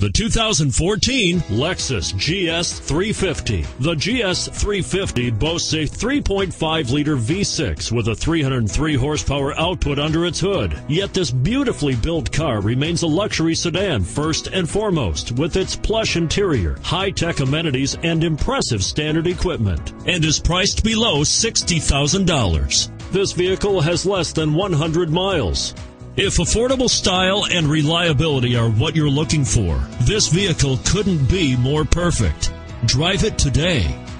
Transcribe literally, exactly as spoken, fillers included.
The two thousand fourteen Lexus G S three fifty. The G S three fifty boasts a three point five liter V six with a three hundred three horsepower output under its hood. Yet this beautifully built car remains a luxury sedan first and foremost, with its plush interior, high-tech amenities, and impressive standard equipment, and is priced below sixty thousand dollars. This vehicle has less than one hundred miles. If affordable style and reliability are what you're looking for, this vehicle couldn't be more perfect. Drive it today.